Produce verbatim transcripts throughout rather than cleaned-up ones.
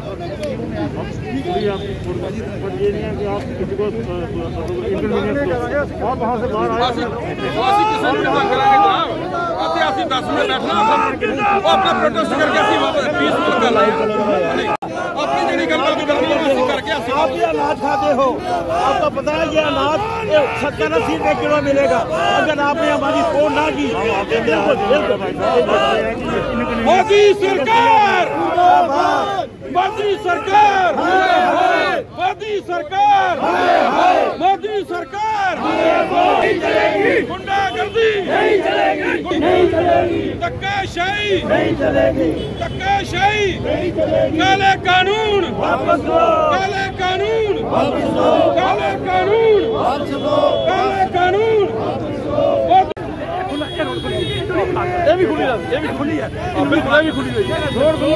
ये नहीं है कि आप किसी को आप वहाँ से बाहर आए दस मिनट बैठना अपना प्रोटेस्ट करके अपनी करके आप ये अनाज खाते हो, आपको पता है ये अनाज सत्तर अस्सी रुपये किलो मिलेगा। अगर आपने हमारी फोन ना की, मोदी सरकार मोदी सरकार मोदी सरकार मोदी सरकार गुंडागर्दी नहीं चलेगी, नहीं चलेगी, धक्काशाही नहीं चलेगी, धक्काशाही नहीं चलेगी, काले कानून वापस लो, काले कानून वापस लो, काले कानून वापस लो, काले कानून वापस लो। ये भी खुली है, ये भी खुली है, बिल्कुल ये भी खुली है। छोड़ दो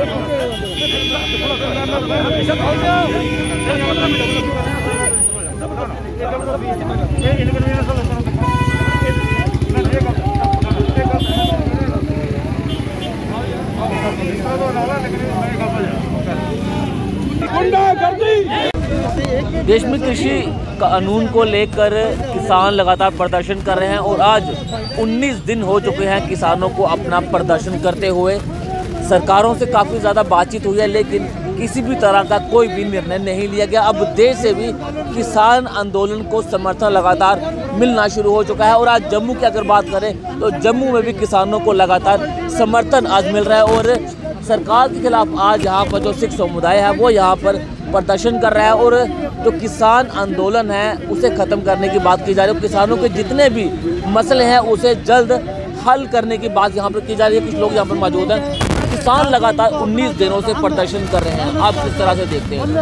देश में कृषि कानून को लेकर किसान लगातार प्रदर्शन कर रहे हैं और आज उन्नीस दिन हो चुके हैं किसानों को अपना प्रदर्शन करते हुए। सरकारों से काफ़ी ज़्यादा बातचीत हुई है लेकिन किसी भी तरह का कोई भी निर्णय नहीं लिया गया। अब देश से भी किसान आंदोलन को समर्थन लगातार मिलना शुरू हो चुका है और आज जम्मू की अगर बात करें तो जम्मू में भी किसानों को लगातार समर्थन आज मिल रहा है और सरकार के खिलाफ आज यहाँ पर जो सिख समुदाय है वो यहाँ पर प्रदर्शन कर रहा है और जो किसान आंदोलन है उसे ख़त्म करने की बात की जा रही है। किसानों के जितने भी मसले हैं उसे जल्द हल करने की बात यहाँ पर की जा रही है। कुछ लोग यहाँ पर मौजूद हैं। किसान लगातार उन्नीस दिनों से प्रदर्शन कर रहे हैं, आप किस तरह से देखते हैं?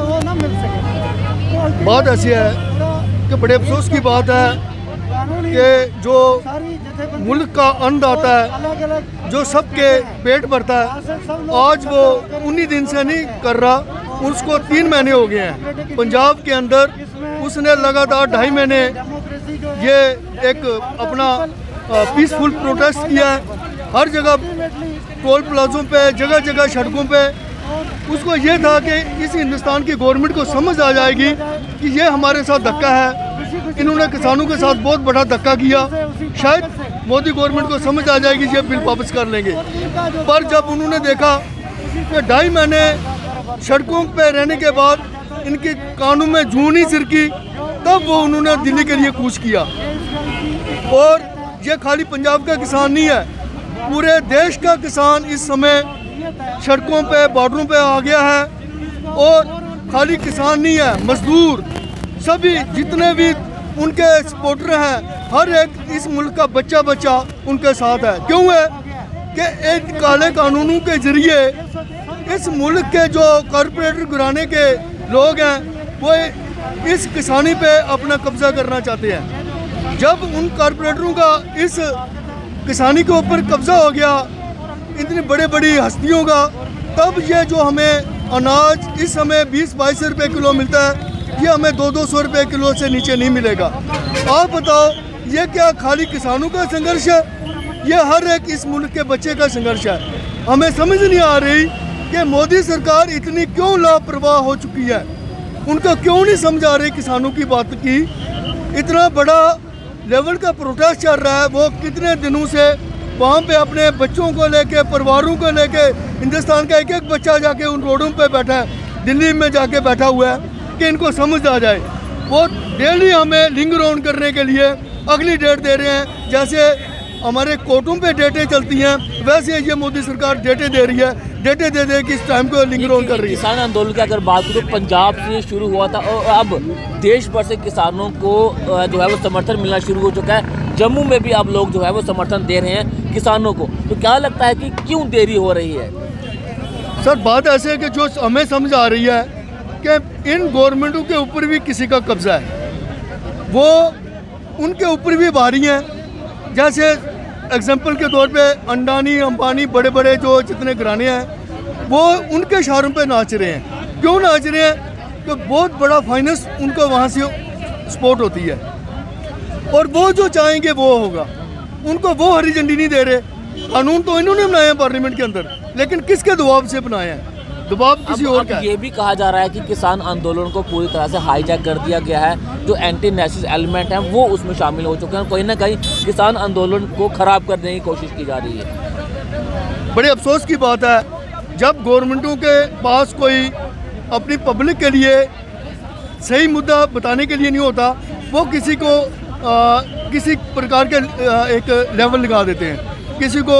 बात ऐसी है कि बड़े अफसोस की बात है कि जो मुल्क का अन्नदाता है, जो सबके पेट भरता है, आज वो उन्नीस दिन से नहीं कर रहा, उसको तीन महीने हो गए हैं। पंजाब के अंदर उसने लगातार ढाई महीने ये एक अपना पीसफुल प्रोटेस्ट किया है। हर जगह टोल प्लाजों पे, जगह जगह सड़कों पे। उसको ये था कि इस हिंदुस्तान की गवर्नमेंट को समझ आ जाएगी कि ये हमारे साथ धक्का है, इन्होंने किसानों के साथ बहुत बड़ा धक्का किया, शायद मोदी गवर्नमेंट को समझ आ जाएगी ये बिल वापस कर लेंगे। पर जब उन्होंने देखा कि ढाई महीने सड़कों पे रहने के बाद इनके कानों में जूं नहीं सिरकी, तब वो उन्होंने दिल्ली के लिए कूच किया। और ये खाली पंजाब का किसान नहीं है, पूरे देश का किसान इस समय सड़कों पे, बॉर्डरों पे आ गया है। और खाली किसान नहीं है, मजदूर सभी जितने भी उनके सपोर्टर हैं, हर एक इस मुल्क का बच्चा बच्चा उनके साथ है। क्यों है कि एक काले कानूनों के जरिए इस मुल्क के जो कॉरपोरेटर घराने के लोग हैं वो इस किसानी पे अपना कब्जा करना चाहते हैं। जब उन कॉरपोरेटरों का इस किसानी के ऊपर कब्जा हो गया, इतनी बड़े बड़ी हस्तियों का, तब ये जो हमें अनाज इस समय बीस बाईस रुपये किलो मिलता है, ये हमें दो दो सौ रुपये किलो से नीचे नहीं मिलेगा। आप बताओ ये क्या खाली किसानों का संघर्ष है? ये हर एक इस मुल्क के बच्चे का संघर्ष है। हमें समझ नहीं आ रही कि मोदी सरकार इतनी क्यों लापरवाह हो चुकी है, उनको क्यों नहीं समझ आ रही किसानों की बात की। इतना बड़ा लेवल का प्रोटेस्ट चल रहा है, वो कितने दिनों से वहाँ पे अपने बच्चों को लेके, परिवारों को लेके, हिंदुस्तान का एक एक बच्चा जाके उन रोडों पे बैठा है, दिल्ली में जाके बैठा हुआ है कि इनको समझ आ जाए। वो डेली हमें लिंग राउंड करने के लिए अगली डेट दे रहे हैं। जैसे हमारे कोर्टों पे डेटें चलती हैं, वैसे ये मोदी सरकार डेटें दे रही है, डेटें दे दे कि इस टाइम को लिंग राउंड कर रही है। किसान आंदोलन की अगर बात करूँ तो पंजाब से शुरू हुआ था और अब देश भर से किसानों को जो है वो समर्थन मिलना शुरू हो चुका है। जम्मू में भी अब लोग जो है वो समर्थन दे रहे हैं किसानों को। तो क्या लगता है कि क्यों देरी हो रही है? सर बात ऐसे है कि जो हमें समझ आ रही है कि इन गवर्नमेंटों के ऊपर भी किसी का कब्जा है, वो उनके ऊपर भी भारी हैं। जैसे एग्जाम्पल के तौर पे अंडानी, अंबानी, बड़े बड़े जो जितने घराने हैं वो उनके इशारों पे नाच रहे हैं। क्यों नाच रहे हैं? कि बहुत बड़ा फाइनेंस उनको वहाँ से सपोर्ट होती है और वो जो चाहेंगे वो होगा। उनको वो हरी झंडी नहीं दे रहे। कानून तो इन्होंने बनाए हैं पार्लियामेंट के अंदर, लेकिन किसके दबाव से बनाए हैं? दबाव किसी और का। ये भी कहा जा रहा है कि किसान आंदोलन को पूरी तरह से हाईजैक कर दिया गया है, जो एंटी नेशनल एलिमेंट हैं वो उसमें शामिल हो चुके हैं, कहीं ना कहीं किसान आंदोलन को ख़राब करने की कोशिश की जा रही है। बड़े अफसोस की बात है, जब गवर्नमेंटों के पास कोई अपनी पब्लिक के लिए सही मुद्दा बताने के लिए नहीं होता, वो किसी को आ, किसी प्रकार के आ, एक लेवल लगा देते हैं, किसी को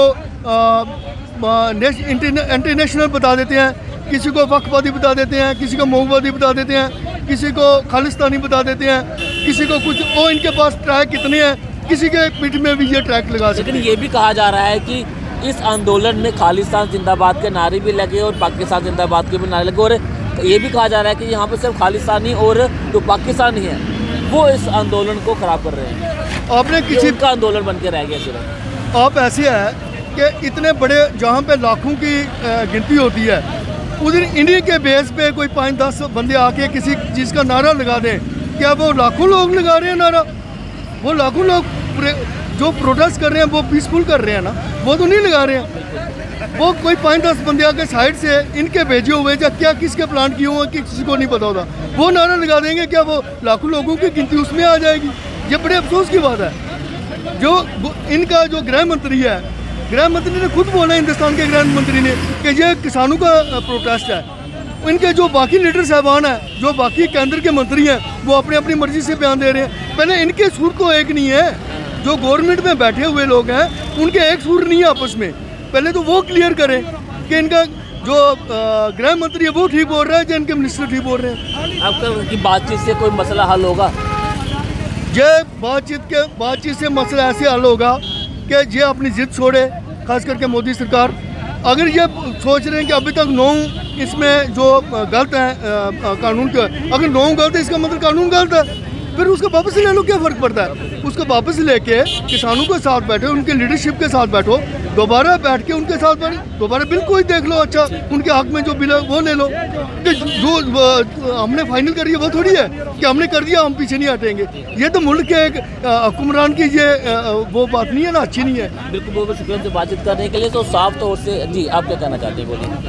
इंटरनेशनल बता देते हैं, किसी को वक्फवादी बता देते हैं, किसी को मऊवादी बता देते हैं, किसी को खालिस्तानी बता देते हैं, किसी को कुछ, वो इनके पास ट्रैक कितने हैं, किसी के पीठ में भी ये ट्रैक लगा सकते हैं। लेकिन ये भी कहा जा रहा है कि इस आंदोलन में खालिस्तान जिंदाबाद के नारे भी लगे और पाकिस्तान जिंदाबाद के भी नारे लगे, और ये भी कहा जा रहा है कि यहाँ पर सिर्फ खालिस्तानी और जो पाकिस्तानी है वो इस आंदोलन को ख़राब कर रहे हैं। आपने किसी का आंदोलन बन के रह गया सिर्फ। आप ऐसे है कि इतने बड़े जहाँ पे लाखों की गिनती होती है, उधर इन्हीं के बेस पे कोई पाँच दस बंदे आके किसी चीज़ का नारा लगा दें, क्या वो लाखों लोग लगा रहे हैं नारा? वो लाखों लोग जो प्रोटेस्ट कर रहे हैं वो पीसफुल कर रहे हैं ना, वो तो नहीं लगा रहे हैं। वो कोई पाँच दस बंदे आके साइड से इनके भेजे हुए या क्या किसके प्लान किए हुए किसी को नहीं पता होता, वो नारा लगा देंगे, क्या वो लाखों लोगों की गिनती उसमें आ जाएगी? ये बड़े अफसोस की बात है। जो इनका जो गृह मंत्री है, गृह मंत्री ने खुद बोला, हिंदुस्तान के गृह मंत्री ने, कि ये किसानों का प्रोटेस्ट है। इनके जो बाकी लीडर साहबान हैं, जो बाकी केंद्र के मंत्री हैं, वो अपनी अपनी मर्जी से बयान दे रहे हैं। पहले इनके सुर तो एक नहीं है, जो गवर्नमेंट में बैठे हुए लोग हैं उनके एक सुर नहीं है आपस में। पहले तो वो क्लियर करें कि इनका जो गृह मंत्री है वो ठीक बोल रहा है या इनके मिनिस्टर ठीक बोल रहे हैं। आपका उनकी बातचीत से कोई मसला हल होगा? ये बातचीत के बातचीत से मसला ऐसे हल होगा कि ये अपनी जिद छोड़े, खास करके मोदी सरकार। अगर ये सोच रहे हैं कि अभी तक नौ इसमें जो गलत है कानून के, अगर नौ गलत है इसका मतलब कानून गलत है, फिर उसको वापस ले लो, क्या फ़र्क पड़ता है? उसको वापस लेके किसानों के साथ बैठो, उनके लीडरशिप के साथ बैठो, दोबारा बैठ के उनके साथ बैठ दोबारा बिल कोई देख लो, अच्छा उनके हक में जो बिल है वो ले लो। कि जो हमने फाइनल करी है वो थोड़ी है कि हमने कर दिया हम पीछे नहीं हटेंगे। ये तो मुल्क के एक हुक्मरान की ये वो बात नहीं है ना, अच्छी नहीं है। बिल्कुल बहुत शुक्रिया से बातचीत करने के लिए। तो साफ तौर से जी आप क्या कहना चाहते हैं, बोलिए।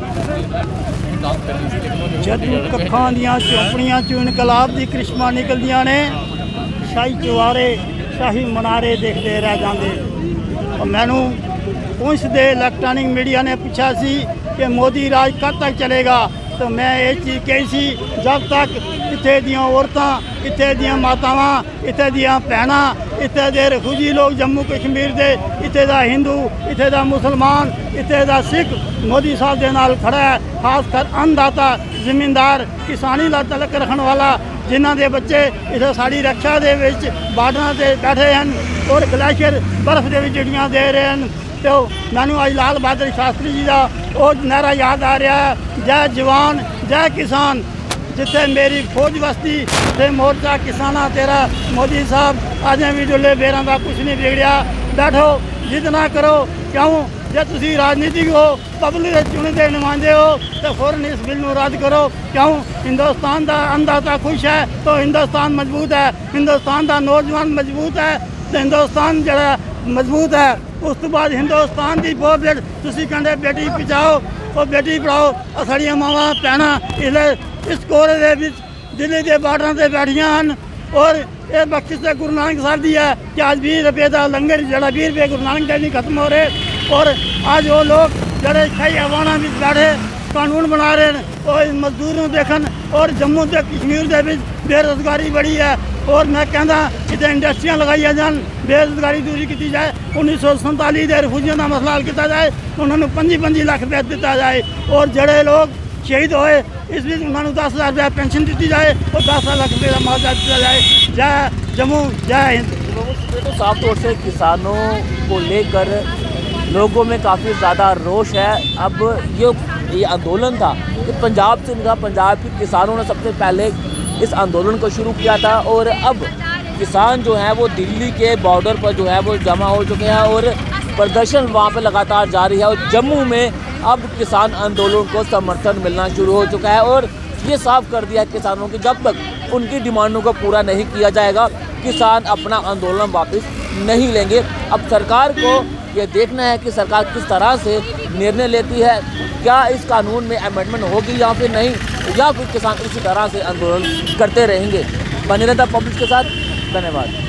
ਜਦੋਂ ਕੱਖਾਂ ਦੀਆਂ ਚੌਂਪੜੀਆਂ ਚੋਂ ਇਨਕਲਾਬ ਦੀ ਕ੍ਰਿਸ਼ਮਾ ਨਿਕਲਦੀਆਂ ਨੇ, ਸ਼ਾਹੀ ਚੁਬਾਰੇ ਸ਼ਾਹੀ ਮਨਾਰੇ ਦੇਖਦੇ ਰਹਿ ਜਾਂਦੇ। ਮੈਨੂੰ ਪੁੰਛ ਦੇ ਇਲੈਕਟ੍ਰੋਨਿਕ ਮੀਡੀਆ ਨੇ ਪੁੱਛਿਆ ਸੀ ਕਿ ਮੋਦੀ ਰਾਜ ਕਦ ਤੱਕ ਚਲੇਗਾ, तो मैं ये चीज़ कही सी, जब तक इत्थे दियां औरतां, इत्थे दियां मातावां, इत्थे दियां भैणां, इत्थे दे रफूजी लोग जम्मू कश्मीर दे, इत्थे दा हिंदू, इत्थे दा मुसलमान, इत्थे दा सिख मोदी साहब दे नाल खड़ा है। खासकर अन्नदाता, ज़मींदार, किसानी दा तलक रखने वाला, जिन्हां दे बच्चे इत्थे साड़ी रक्षा दे विच बार्डरां ते बैठे हैं और ग्लेशियर बर्फ दे विच चिड़ियां दे रहे हैं। तो मैनू अज लाल बहादुर शास्त्री जी का वो नारा याद आ रहा है, जय जवान जय किसान, जिथे मेरी फौज बस्ती ते मोर्चा किसाना तेरा। मोदी साहब अजें भी डुले बेरां का कुछ नहीं बिगड़िया, बैठो जिद ना करो। क्यों जे तुसी राजनीतिक हो, पब्लिक के चुने नुमाइंदे हो, तो फौरन इस बिल नूं रद्द करो। क्यों हिंदुस्तान का अन्नदाता खुश है तो हिंदुस्तान मजबूत है, हिंदुस्तान का नौजवान मजबूत है तो हिंदुस्तान जड़ा मजबूत है। उस तो बाद हिंदुस्तान की बहुत बेट तुसी कहते बेटी बचाओ और बेटी पढ़ाओ, साड़ियाँ मावां भैणां इसलिए इस कोरे दे विच दिल्ली के बार्डर से बैठियां हैं। और ये बख्शिश से गुरु नानक साहब दी है कि आज बीस रुपये का लंगर जरा बीस रुपये गुरु नानक देव जी खत्म हो रहे। और आज वो लोग जड़े कई अवाना में बैठे कानून बना रहे हैं और मजदूरों देखन। और जम्मू से कश्मीर के बेरोजगारी बड़ी है और मैं कहना इतने इंडस्ट्रियां लगाई जान, बेरोजगारी दूरी की जाए, उन्नीस सौ संताली के रिफूजियों का मसला हल किया जाए, उन्होंने पंजी पंजी लाख रुपया दिता जाए। और जड़े लोग शहीद होए इस बीच उन्होंने दस हज़ार रुपया पेंशन दी जाए और दस लाख रुपये का मुआवजा दिया जाए। जय जम्मू जय हिंद। तो साफ तौर से किसानों को लेकर लोगों में काफ़ी ज़्यादा रोष है। अब ये ये आंदोलन था कि पंजाब से इनका पंजाब के किसानों ने सबसे पहले इस आंदोलन को शुरू किया था और अब किसान जो हैं वो दिल्ली के बॉर्डर पर जो है वो जमा हो चुके हैं और प्रदर्शन वहाँ पे लगातार जारी है। और जम्मू में अब किसान आंदोलन को समर्थन मिलना शुरू हो चुका है और ये साफ कर दिया है किसानों की जब तक उनकी डिमांडों को पूरा नहीं किया जाएगा किसान अपना आंदोलन वापस नहीं लेंगे। अब सरकार को ये देखना है कि सरकार किस तरह से निर्णय लेती है, क्या इस कानून में अमेंडमेंट होगी या फिर नहीं, या फिर किसान इसी तरह से आंदोलन करते रहेंगे। बने रहता पब्लिक के साथ। धन्यवाद।